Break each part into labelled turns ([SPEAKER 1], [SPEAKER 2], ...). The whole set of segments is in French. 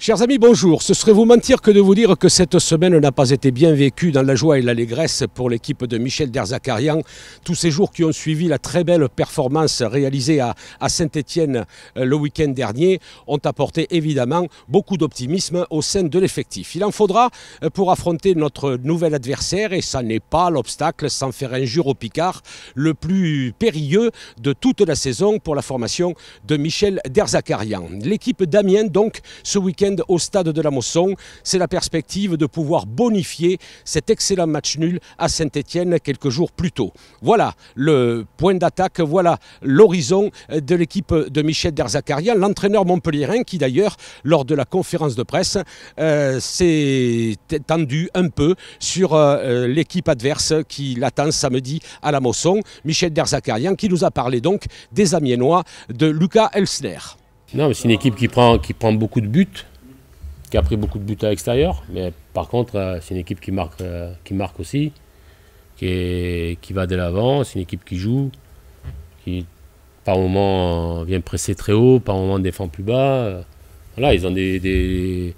[SPEAKER 1] Chers amis, bonjour. Ce serait vous mentir que de vous dire que cette semaine n'a pas été bien vécue dans la joie et l'allégresse pour l'équipe de Michel Derzakarian. Tous ces jours qui ont suivi la très belle performance réalisée à Saint-Étienne le week-end dernier ont apporté évidemment beaucoup d'optimisme au sein de l'effectif. Il en faudra pour affronter notre nouvel adversaire et ça n'est pas l'obstacle, sans faire injure au Picard, le plus périlleux de toute la saison pour la formation de Michel Derzakarian. L'équipe d'Amiens donc ce week-end au stade de la Mosson, c'est la perspective de pouvoir bonifier cet excellent match nul à Saint-Étienne quelques jours plus tôt. Voilà le point d'attaque, voilà l'horizon de l'équipe de Michel Derzakarian, l'entraîneur montpelliérain qui d'ailleurs, lors de la conférence de presse, s'est étendu un peu sur l'équipe adverse qui l'attend samedi à la Mosson. Michel Derzakarian qui nous a parlé donc des Amiénois de Lucas Elsner.
[SPEAKER 2] Non, mais c'est une équipe qui prend beaucoup de buts, qui a pris beaucoup de buts à l'extérieur, mais par contre, c'est une équipe qui marque aussi, qui va de l'avant, c'est une équipe qui joue, qui par moments vient presser très haut, par moments défend plus bas. Voilà, ils ont des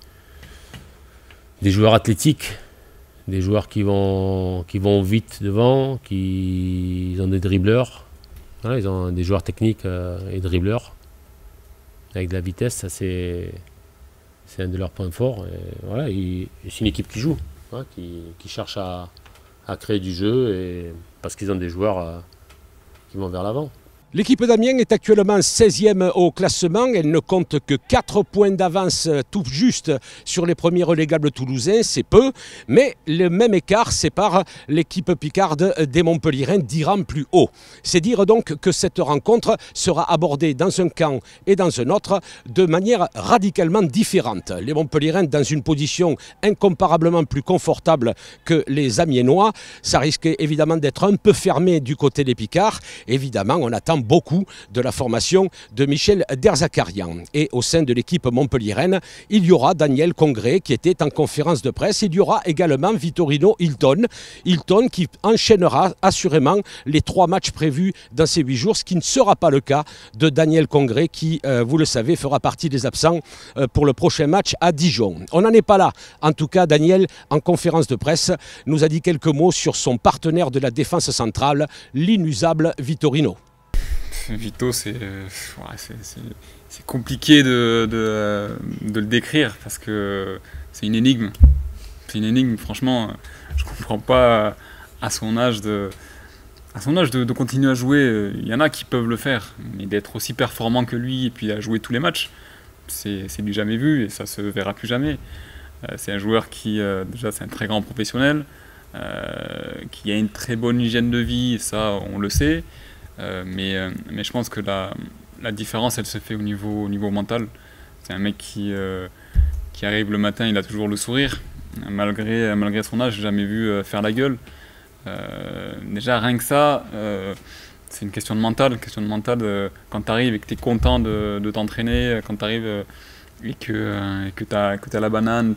[SPEAKER 2] joueurs athlétiques, des joueurs qui vont vite devant, ils ont des dribbleurs, voilà, ils ont des joueurs techniques et dribbleurs. Avec de la vitesse, ça c'est un de leurs points forts. Et voilà, c'est une équipe qui joue, hein, qui cherche à créer du jeu parce qu'ils ont des joueurs qui vont vers l'avant.
[SPEAKER 1] L'équipe d'Amiens est actuellement 16e au classement. Elle ne compte que 4 points d'avance tout juste sur les premiers relégables toulousains. C'est peu, mais le même écart sépare l'équipe picarde des Montpelliérains d'10 rangs plus haut. C'est dire donc que cette rencontre sera abordée dans un camp et dans un autre de manière radicalement différente. Les Montpelliérains dans une position incomparablement plus confortable que les Amiénois. Ça risque évidemment d'être un peu fermé du côté des Picards. Évidemment, on attend beaucoup de la formation de Michel Derzakarian. Et au sein de l'équipe montpelliéraine, il y aura Daniel Congré qui était en conférence de presse. Il y aura également Vitorino Hilton. Hilton qui enchaînera assurément les 3 matchs prévus dans ces 8 jours, ce qui ne sera pas le cas de Daniel Congré qui, vous le savez, fera partie des absents pour le prochain match à Dijon. On n'en est pas là. En tout cas, Daniel, en conférence de presse, nous a dit quelques mots sur son partenaire de la défense centrale, l'inusable Vitorino.
[SPEAKER 3] Vito, c'est compliqué de le décrire parce que c'est une énigme. C'est une énigme, franchement, je ne comprends pas à son âge de continuer à jouer. Il y en a qui peuvent le faire, mais d'être aussi performant que lui et puis à jouer tous les matchs, c'est du jamais vu et ça se verra plus jamais. C'est un joueur qui, déjà, c'est un très grand professionnel, qui a une très bonne hygiène de vie, ça on le sait. Mais je pense que la différence, elle se fait au niveau mental. C'est un mec qui arrive le matin, il a toujours le sourire. Malgré son âge, je n'ai jamais vu faire la gueule. Déjà, rien que ça, c'est une question de mental. Quand tu arrives et que tu es content de t'entraîner, quand tu arrives et que tu as la banane,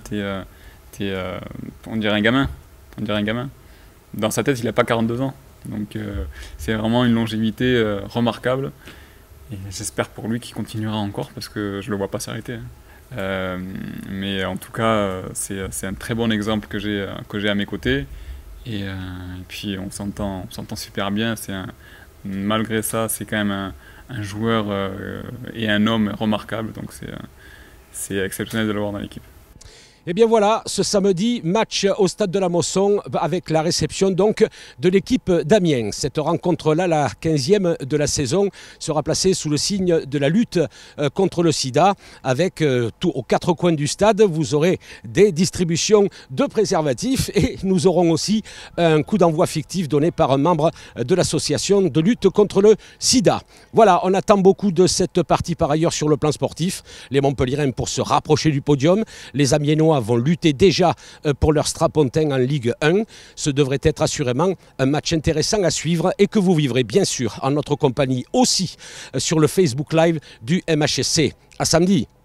[SPEAKER 3] on dirait un gamin. Dans sa tête, il n'a pas 42 ans. Donc c'est vraiment une longévité remarquable et j'espère pour lui qu'il continuera encore parce que je ne le vois pas s'arrêter. Mais en tout cas, c'est un très bon exemple que j'ai à mes côtés et puis on s'entend super bien. Malgré ça, c'est quand même un joueur et un homme remarquable, donc c'est exceptionnel de le voir dans l'équipe.
[SPEAKER 1] Et bien voilà, ce samedi, match au stade de la Mosson avec la réception donc de l'équipe d'Amiens. Cette rencontre-là, la 15e de la saison, sera placée sous le signe de la lutte contre le sida. Avec aux 4 coins du stade, vous aurez des distributions de préservatifs et nous aurons aussi un coup d'envoi fictif donné par un membre de l'association de lutte contre le sida. Voilà, on attend beaucoup de cette partie par ailleurs sur le plan sportif. Les Montpelliérains pour se rapprocher du podium, les Amiénois vont lutter déjà pour leur strapontin en Ligue 1. Ce devrait être assurément un match intéressant à suivre et que vous vivrez bien sûr en notre compagnie aussi sur le Facebook Live du MHSC. À samedi.